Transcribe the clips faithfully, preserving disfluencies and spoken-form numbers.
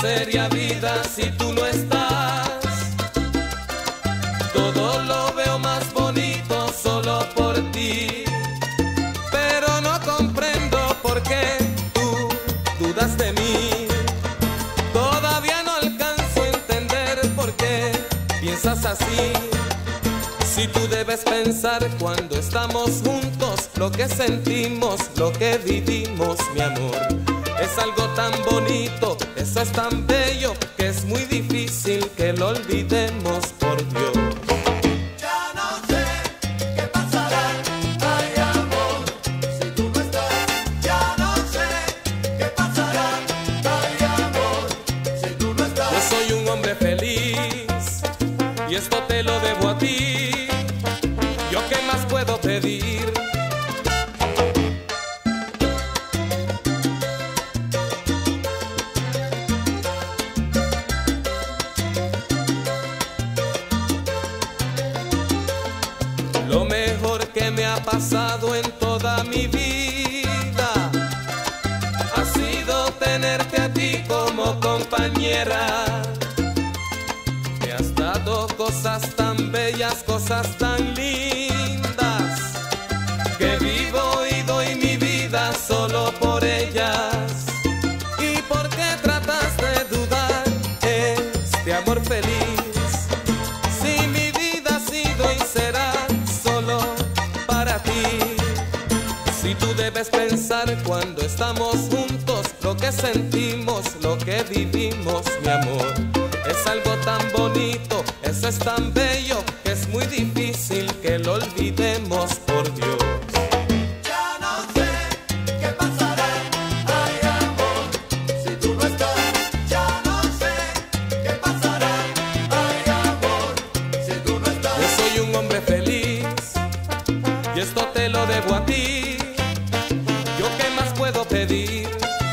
sería vida si tú no estás. Todo lo veo más bonito solo por ti, pero no comprendo por qué tú dudas de mí. Todavía no alcanzo a entender por qué piensas así. Si tú debes pensar cuando estamos juntos, lo que sentimos, lo que vivimos, mi amor, es algo tan bonito, eso es tan bello, que es muy difícil que lo olvidemos, por Dios. Ya no sé qué pasará, ay amor, si tú no estás. Ya no sé qué pasará, ay amor, si tú no estás. Yo soy un hombre feliz y esto te lo debo a ti. ¿Yo qué más puedo pedir? Lo mejor que me ha pasado en toda mi vida ha sido tenerte a ti como compañera. Me has dado cosas tan bellas, cosas tan lindas, que vivo y doy mi vida solo por ellas. ¿Y por qué tratas de dudar este amor feliz? Si mi vida ha sido y será solo para ti. Si tú debes pensar cuando estamos juntos, lo que sentimos, lo que vivimos, mi amor, es algo tan bonito, eso es tan bello, que es muy difícil que lo olvidemos, por Dios. Ya no sé qué pasará, ay amor, si tú no estás. Ya no sé qué pasará, ay amor, si tú no estás. Yo soy un hombre feliz y esto te lo debo a ti. ¿Yo qué más puedo pedir?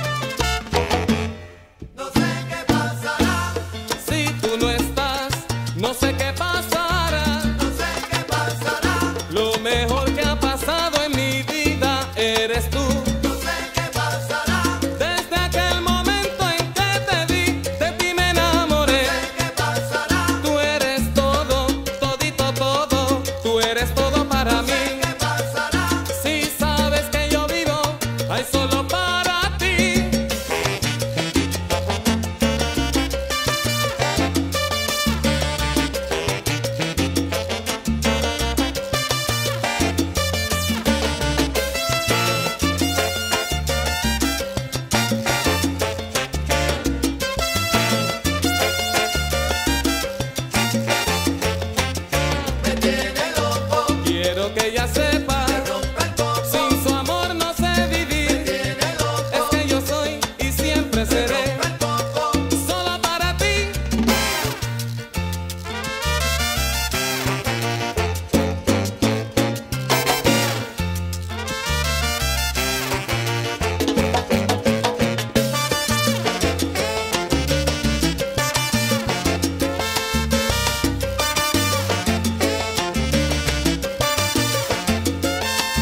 No sé qué pasará, Si tú no estás, no sé qué pasará. no sé qué pasará, Lo mejor que ha pasado en mi vida eres tú. no sé qué pasará, Desde aquel momento en que te vi, de ti me enamoré. no sé qué pasará, Tú eres todo, todito todo, tú eres todo para no sé mí. qué pasará. Si sabes que yo vivo, hay solo para ti. Me tiene loco, Quiero que ella sepa, me rompe el coco. sin su amor no sé Me vivir. tiene Es loco, que yo soy y siempre me seré rompe el coco. solo para ti.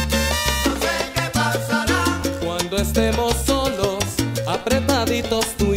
No sé qué pasará, Cuando estemos solos, apretaditos tú